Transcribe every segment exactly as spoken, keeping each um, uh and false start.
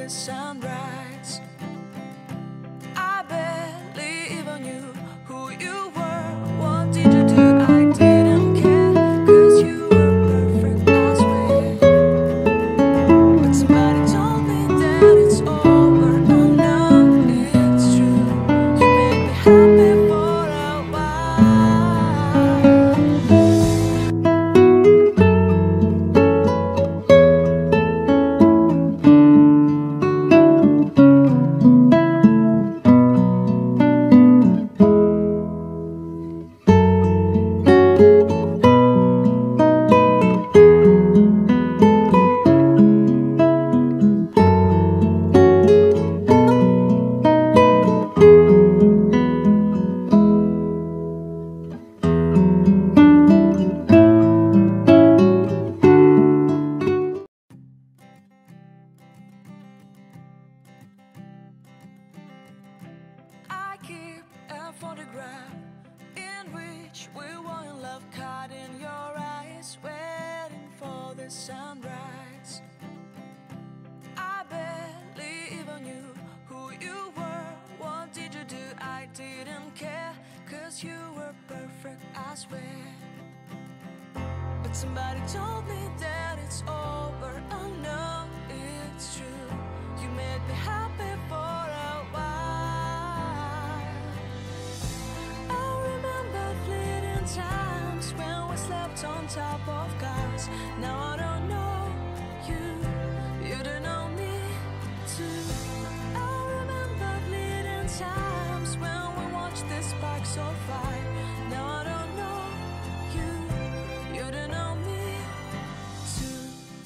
the sunrise. I barely even knew who you were. What did you do? I didn't care, 'cause you were perfect, I swear. But somebody told me that it's over. Oh no, it's true. You made me happy for a while. I keep a photograph in which we were in love, caught in your eyes, waiting for the sunrise. I barely even knew who you were. What did you do? I didn't care, 'cause you were perfect, I swear. But somebody told me that it's over. Oh no, it's true. You made me happy for a while. I remember fleeting times when we slept on top of cars. Now I don't know you, you don't know me too. I remember fleeting times when we watched the sparks so fire. Now I don't know you, you don't know me too.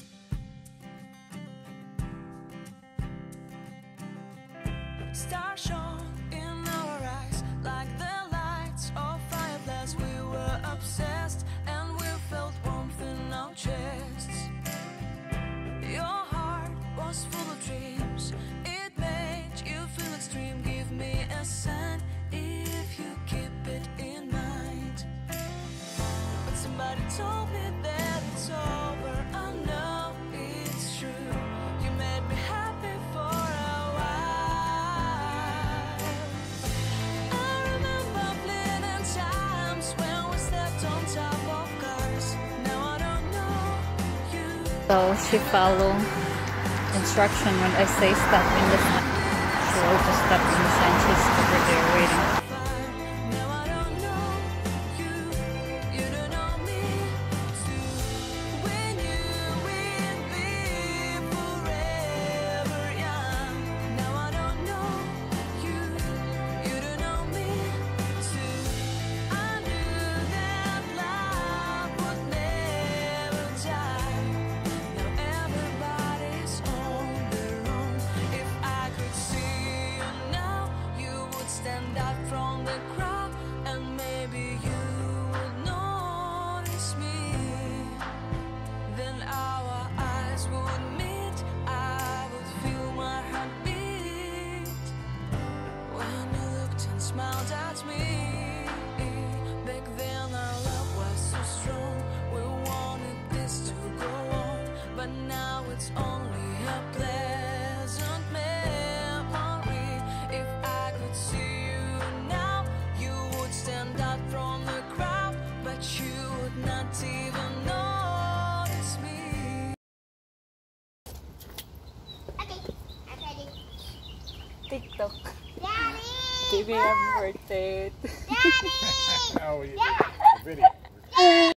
Stars shone in our eyes like the lights of fireflies. We were obsessed and we felt warmth in our chests. Your heart was full of dreams. It made you feel extreme. Give me a sign if you keep it in mind. But somebody told me that it's over. I know it's true. You made me happy for a while. I remember fleeting times when we slept on top of cars. Now I don't know you. So she follow instruction when I say stop in the sign. She will just stop in the sign. She's over there waiting. Now I don't know you, you don't know me too. We knew we'd be forever young. Now I don't know you, you don't know me too. I knew that love would never die. Now everybody's on their own. If I could see you now, you would stand out from the crowd, and maybe you would notice me. Then our eyes would meet. I would feel my heart beat when you looked and smiled at me. Back then our love was so strong. We wanted this to go on, but now it's only a pleasant memory. If I could see you now, you would stand out from the crowd, but you would not even notice me. Okay, I'm ready. TikTok. Daddy! Baby, I'm worth it. Daddy! Oh, yeah. Yeah. Video.